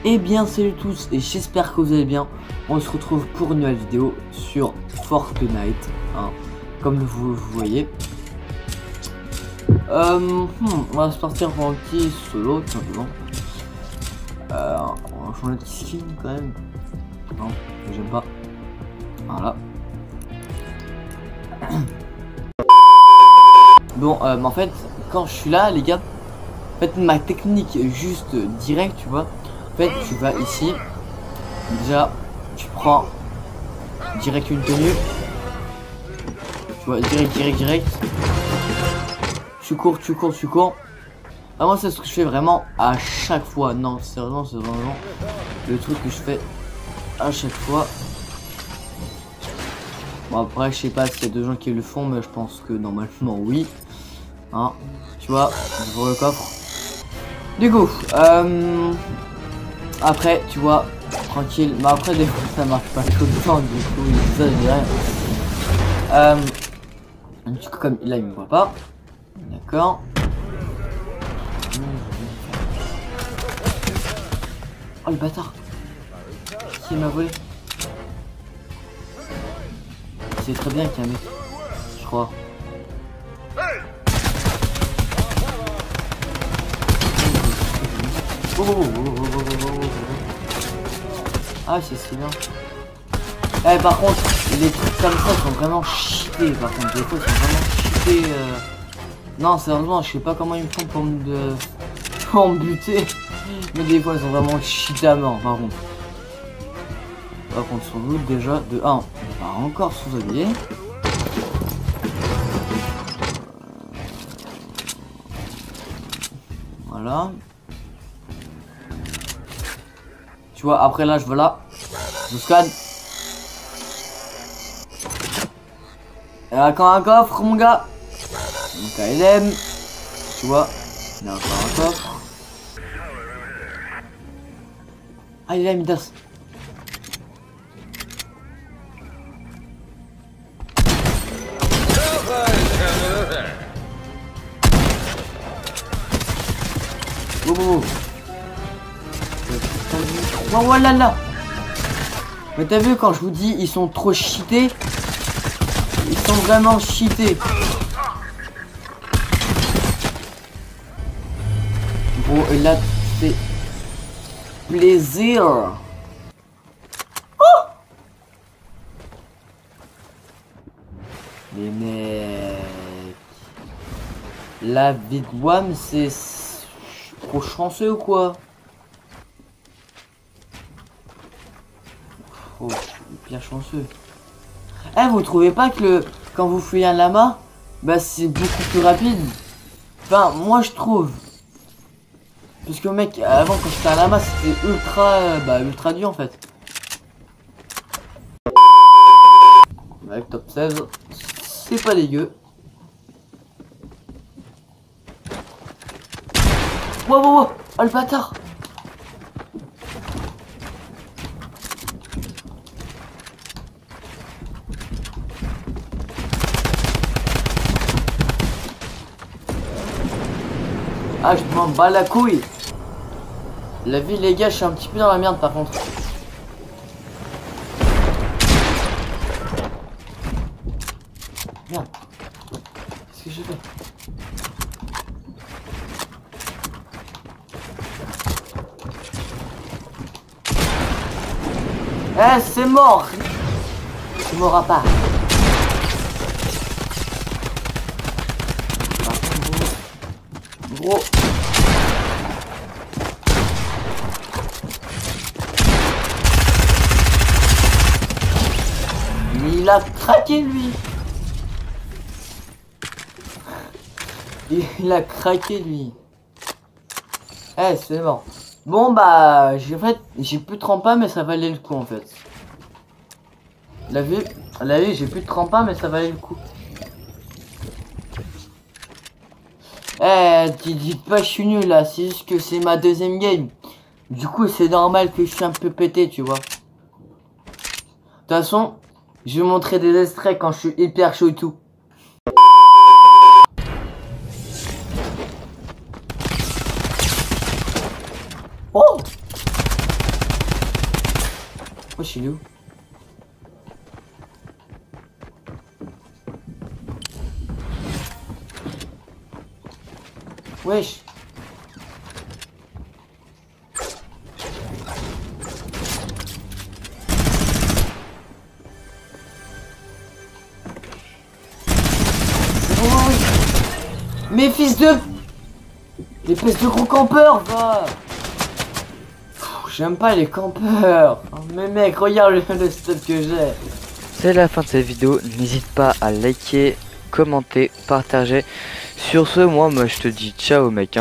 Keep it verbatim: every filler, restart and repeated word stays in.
Eh bien salut tous et j'espère que vous allez bien. On se retrouve pour une nouvelle vidéo sur Fortnite, hein, comme vous, vous voyez. Euh, hmm, on va se partir pour un petit solo tout simplement. Euh, on va changer de skin quand même. Non, j'aime pas. Voilà. Bon, euh, en fait, quand je suis là, les gars, en fait, ma technique est juste direct, tu vois. En fait, tu vas ici. Déjà, tu prends direct une tenue. Tu vois, direct, direct, direct. Tu cours, tu cours, tu cours. Ah, moi, c'est ce que je fais vraiment à chaque fois. Non, sérieusement, c'est vraiment le truc que je fais à chaque fois. Bon, après, je sais pas s'il y a deux gens qui le font, mais je pense que normalement, oui. Hein, tu vois, j'ouvre le coffre. Du coup, euh, après, tu vois, tranquille. Mais après, des fois, ça marche pas tout le temps. Du coup, ça, je dirais. Euh, du coup, comme là, il me voit pas. D'accord. Oh, le bâtard. Qui m'a volé? C'est très bien qu'il y a un mec, je crois. Oh, oh, oh, oh, oh, oh, oh. Ah, c'est si bien. Eh, par contre, les trucs comme ça sont vraiment cheatés. Par contre, des fois, ils sont vraiment cheatés. Euh... Non, sérieusement, je sais pas comment ils me font pour me, de... pour me buter. Mais des fois, ils sont vraiment cheatés à mort, par contre. Par contre, sur loot, déjà, de un, on va encore sous-habiller. Voilà. Tu vois, après là, je veux là. Je scanne. Il y a encore un coffre, mon gars. Donc, A L M. Tu vois, il y a encore un coffre. Ah, il est là, Midas. Oh, oh, oh. Oh, voilà là. Mais t'as vu quand je vous dis ils sont trop cheatés. Ils sont vraiment cheatés. Bon, et là c'est plaisir. Oh, mais mec, la vie de W A M c'est trop chanceux ou quoi? Oh, je suis bien chanceux. Eh, vous trouvez pas que le quand vous fouillez un lama, bah c'est beaucoup plus rapide? Enfin, moi je trouve. Parce que mec, avant quand j'étais un lama, c'était ultra, bah ultra dur en fait. Avec top seize, c'est pas dégueu. Wow, wow, wow, oh le bâtard. Ah, je m'en bats la couille. La vie, les gars, je suis un petit peu dans la merde par contre. Merde. Qu'est-ce que j'ai fait? Eh, c'est mort. C'est mort à part. Gros. Il a craqué lui. Il a craqué lui. Eh, c'est mort. Bon bah, j'ai en fait, j'ai plus de trempe un mais ça valait le coup en fait. La vue, la vue, j'ai plus de trempe un mais ça valait le coup. Eh, dites pas je suis nul là, c'est juste que c'est ma deuxième game. Du coup, c'est normal que je suis un peu pété, tu vois. De toute façon, je vais montrer des extraits quand je suis hyper chaud et tout. Oh! il est où? Wesh. Oh, oui. Mais fils de... Espèce de gros campeur, va. J'aime pas les campeurs. Oh, mais mec, regarde le, le stade que j'ai. C'est la fin de cette vidéo. N'hésite pas à liker, commenter, partager. Sur ce, moi, moi je te dis ciao mec. Hein.